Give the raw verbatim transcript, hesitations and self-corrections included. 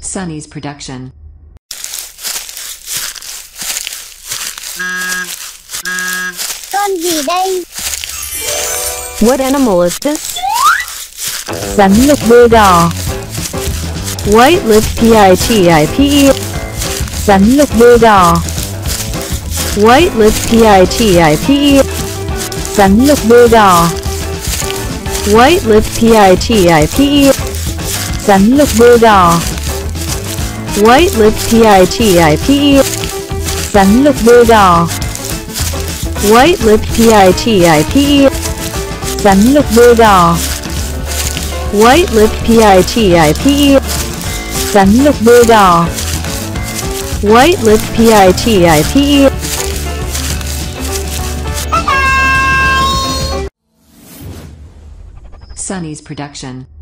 Sunny's production. Con gì đây? What animal is this? Rắn lục đuôi đỏ. White-lipped PITIPER. Rắn lục đuôi đỏ. White-lipped PITIPER. Rắn lục đuôi đỏ. White-lipped PITIPER. Rắn lục đuôi đỏ. White-lipped PITIPER. Rắn lục đuôi đỏ. White-lipped PITIPER. Rắn lục đuôi đỏ. White-lipped PITIPER. Rắn lục đuôi đỏ. White-lipped PITIPER. Sunny's production.